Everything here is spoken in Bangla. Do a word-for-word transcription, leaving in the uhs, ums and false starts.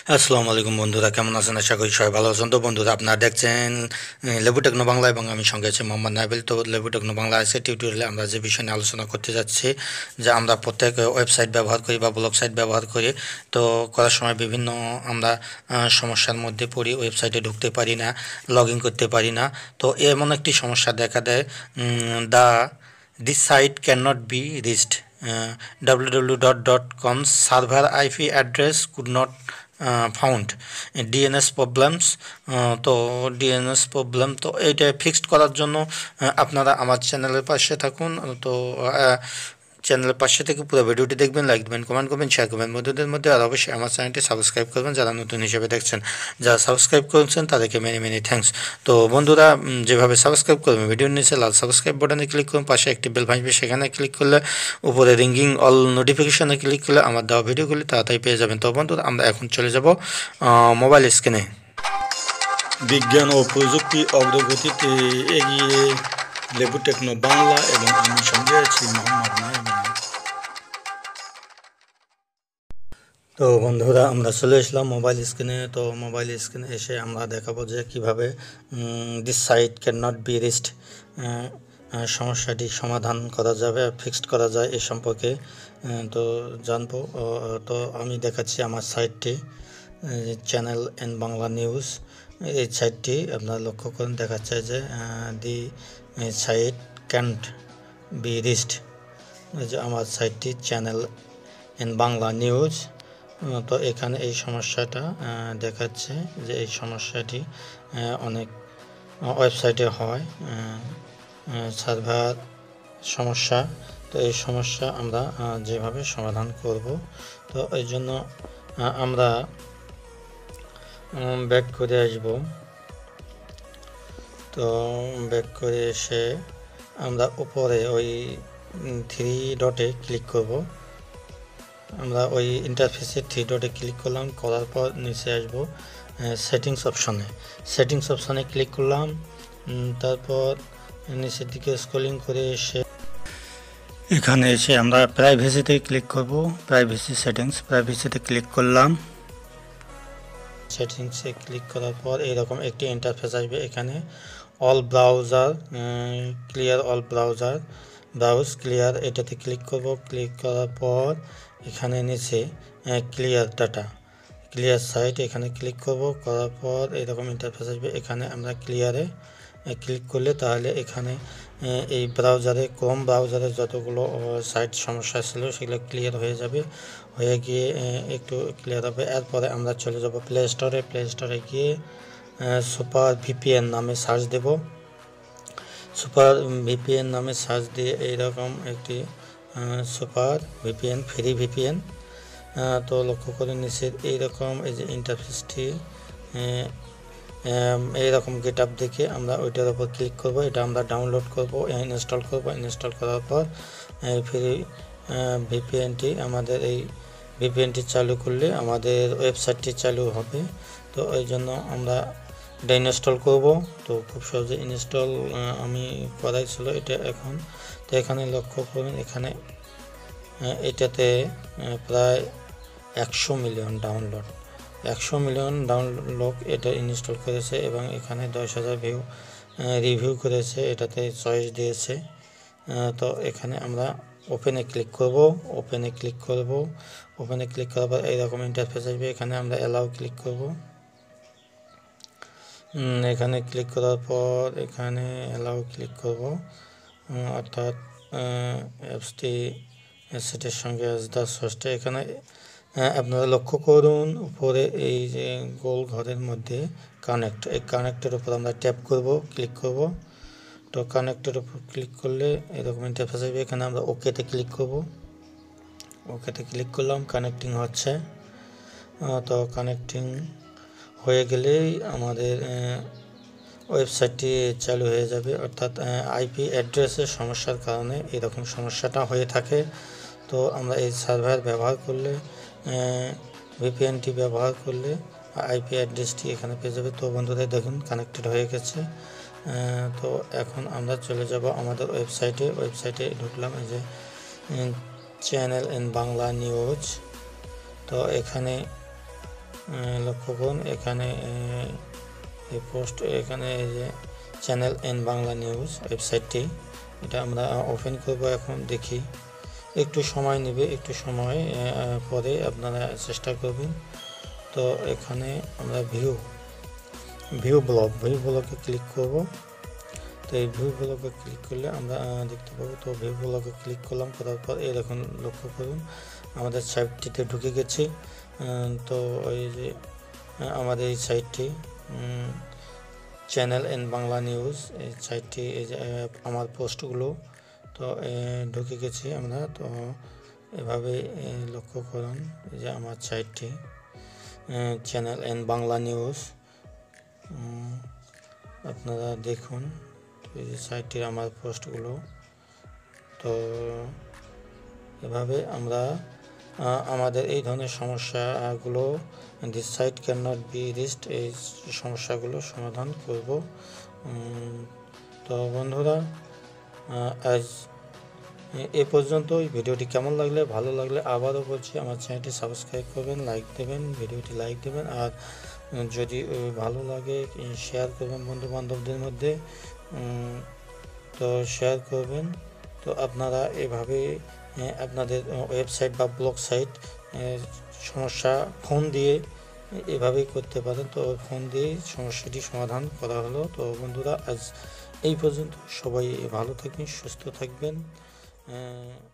আসসালামু আলাইকুম বন্ধুরা, কেমন আছেন? আশা করি সবাই ভালো আছেন। তো বন্ধুরা, আপনারা দেখছেন লেবু-টেকনো বাংলা এবং আমি সঙ্গে আছি মোহাম্মদ নাবিল। তো লেবু-টেকনো বাংলা আজকে টিউটোরিয়ালে আমরা যে বিষয় নিয়ে আলোচনা করতে যাচ্ছি, যে আমরা প্রত্যেক ওয়েবসাইট ব্যবহার করি বা ব্লগ সাইট ব্যবহার করি, তো করার সময় বিভিন্ন আমরা আহ, সমস্যার মধ্যে পড়ি, ওয়েবসাইটে ঢুকতে পারি না, লগ ইন করতে পারি না। তো এমন একটি সমস্যা দেখা দেয়, the this site can not be reached, W W dot dot com server IP address could not found, DNS problems. তো ডিএনএস প্রবলেম, তো এইটা ফিক্সড করার জন্য আহ, আপনারা আমার চ্যানেলের পাশে থাকুন। তো আহ, চ্যানেলের পাশে থেকে পুরো ভিডিওটি দেখবেন, লাইক দেবেন, কমেন্ট করবেন, শেয়ার করবেন বন্ধুদের মধ্যে, আর অবশ্যই আমার চ্যানেলটি সাবস্ক্রাইব করবেন যারা নতুন হিসেবে দেখছেন। যারা সাবস্ক্রাইব করেছেন তাদেরকে মেনি মেনি থ্যাঙ্কস। তো বন্ধুরা, উম, যেভাবে সাবস্ক্রাইব করবেন, ভিডিওর নিচে লাল সাবস্ক্রাইব বাটনে ক্লিক করুন, পাশে একটি বেল ভাসবে, সেখানে ক্লিক করলে উপরে রিঙ্গিং অল নোটিফিকেশনে ক্লিক করলে আমার দেওয়া ভিডিওগুলি তাড়াতাড়ি পেয়ে যাবেন। তো বন্ধুরা, আমরা এখন চলে যাব মোবাইল স্ক্রিনে। বিজ্ঞান ও প্রযুক্তি অগ্রগতিতে এগিয়ে লেবু-টেকনো বাংলা এবং আমি সঙ্গে আছি মোহাম্মদ নাইম। তো বন্ধুরা, আমরা চলে এসলাম মোবাইল স্ক্রিনে। তো মোবাইল স্ক্রিনে এসে আমরা দেখাবো যে কীভাবে this site can not be reached সমস্যাটি সমাধান করা যাবে, ফিক্সড করা যায় এ সম্পর্কে তো জানবো। তো আমি দেখাচ্ছি আমার সাইটটি, চ্যানেল এন বাংলা নিউজ। এই সাইটটি আপনারা লক্ষ্য করুন, দেখাচ্ছে যে the site can't be reached, যে আমার সাইটটি চ্যানেল এন বাংলা নিউজ। তো এখানে এই সমস্যাটা দেখাচ্ছে যে এই সমস্যাটি অনেক ওয়েবসাইটে হয়, সার্ভার সমস্যা। তো এই সমস্যা আমরা যেভাবে সমাধান করব, তো এই জন্য আমরা ব্যাক করে আসব। তো ব্যাক করে এসে আমরা উপরে ওই থ্রি ডটে ক্লিক করব। আমরা ওই ইন্টারফেসে থ্রি ডটে ক্লিক করলাম, করার পর নিচে আসবো সেটিংস অপশনে। সেটিংস অপশনে ক্লিক করলাম, তারপর নিচের দিকে স্ক্রলিং করে এসে এখানে এসে আমরা প্রাইভেসিতে ক্লিক করব। প্রাইভেসি সেটিংস, প্রাইভেসিতে ক্লিক করলাম। সেটিংসে ক্লিক করার পর এইরকম একটি ইন্টারফেস আসবে। এখানে all browser clear, all browser browse clear, এটাতে ক্লিক করব। ক্লিক করার পর এখানে নিচে ক্লিয়ার ডাটা, ক্লিয়ার সাইট, এখানে ক্লিক করব। করার পর এরকম ইন্টারফেস আসবে। এখানে আমরা ক্লিয়ারে ক্লিক করলে তাহলে এখানে এই ব্রাউজারে, ক্রোম ব্রাউজারে যতগুলো সাইট সমস্যা ছিল সেগুলো ক্লিয়ার হয়ে যাবে, হয়ে গিয়ে একটু ক্লিয়ার হবে। এরপরে আমরা চলে যাব প্লে স্টোরে। প্লে স্টোরে গিয়ে সুপার ভিপিএন নামে সার্চ দেব। সুপার ভিপিএন নামে সার্চ দিয়ে এইরকম একটি সুপার ভিপিএন, ফ্রি ভিপিএন, তো লক্ষ্য করে নিচের এইরকম এই যে ইন্টারফেসটি এইরকম গেট আপ দেখে আমরা ওইটার উপর ক্লিক করব। এটা আমরা ডাউনলোড করব, ইনস্টল করব। ইনস্টল করার পর ফ্রি ভিপিএনটি, আমাদের এই ভিপিএনটি চালু করলে আমাদের ওয়েবসাইটটি চালু হবে। তো এই জন্য আমরা এটা ইনস্টল করব। তো খুব সহজে ইনস্টল আমি করাই ছিল এটা এখন। তো এখানে লক্ষ্য করুন, এখানে এটাতে প্রায় একশো মিলিয়ন ডাউনলোড, একশো মিলিয়ন ডাউনলোড এটা ইনস্টল করেছে এবং এখানে দশ হাজার ভিউ রিভিউ করেছে, এটাতে চয়েস দিয়েছে। তো এখানে আমরা ওপেনে ক্লিক করব। ওপেনে ক্লিক করব ওপেনে ক্লিক করার পর এইরকম ইন্টারফেস আসবে। এখানে আমরা অ্যালাউ ক্লিক করব। এখানে ক্লিক করার পর এখানে অ্যালাউ ক্লিক করব, অর্থাৎ অ্যাপসটি সেটের সঙ্গে আসদার ষষ্ঠে। এখানে আপনারা লক্ষ্য করুন উপরে এই যে গোল ঘরের মধ্যে কানেক্ট, এই কানেক্টের উপর আমরা ট্যাপ করব, ক্লিক করব। তো কানেক্টের উপর ক্লিক করলে এরকম ইন্টারফেস আসবে। এখানে আমরা ওকেতে ক্লিক করব। ওকেতে ক্লিক করলাম, কানেক্টিং হচ্ছে। তো কানেক্টিং হয়ে গেলেই আমাদের ওয়েবসাইটটি চালু হয়ে যাবে, অর্থাৎ আইপি অ্যাড্রেসের সমস্যার কারণে এরকম সমস্যাটা হয়ে থাকে। তো আমরা এই সার্ভার ব্যবহার করলে, ভিপিএনটি ব্যবহার করলে আইপি অ্যাড্রেসটি এখানে পেয়ে যাবে। তো বন্ধুদের দেখুন কানেক্টেড হয়ে গেছে। তো এখন আমরা চলে যাব আমাদের ওয়েবসাইটে। ওয়েবসাইটে ঢুকলাম, এই যে চ্যানেল এন বাংলা নিউজ। তো এখানে লক্ষ্য করুন এখানে এই পোস্ট এখানে যে চ্যানেল এন বাংলা নিউজ ওয়েবসাইটটি, এটা আমরা ওপেন করব। এখন দেখি, একটু সময় নেবে, একটু সময় পরে আপনারা চেষ্টা করবেন। তো এখানে আমরা ভিউ ভিউ ব্লগ ভিউ ব্লগে ক্লিক করব। তো এই ভিউ ব্লগে ক্লিক করলে আমরা দেখতে পাবো। তো ভিউ ব্লগে ক্লিক করলাম, করার পর এই দেখুন লক্ষ্য করুন আমাদের সাইটটিতে ঢুকে গেছি। তো এই যে আমাদের এই সাইটটি চ্যানেল এন বাংলা নিউজ, এই সাইটটি এই যে আমার পোস্টগুলো তো ঢুকে গেছি আমরা। তো এভাবে লক্ষ্য করুন যে আমার সাইটটি চ্যানেল এন বাংলা নিউজ, আপনারা দেখুন এই যে সাইটটির আমার পোস্টগুলো। তো এভাবে আমরা আমাদের এই ধরনের সমস্যাগুলো this site can not be reached, এই সমস্যাগুলো সমাধান করব। তো বন্ধুরা, আজ এ পর্যন্তই। ভিডিওটি কেমন লাগলে, ভালো লাগলে আবারও বলছি আমার চ্যানেলটি সাবস্ক্রাইব করবেন, লাইক দেবেন, ভিডিওটি লাইক দেবেন। আর যদি ভালো লাগে শেয়ার করবেন বন্ধু বান্ধবদের মধ্যে, তো শেয়ার করবেন। তো আপনারা এভাবে আপনাদের ওয়েবসাইট বা ব্লগ সাইট সমস্যা ফোন দিয়ে এভাবেই করতে পারেন। তো ফোন দিয়েই সমস্যাটি সমাধান করা হলো। তো বন্ধুরা, আজ এই পর্যন্ত। সবাই ভালো থাকবেন, সুস্থ থাকবেন।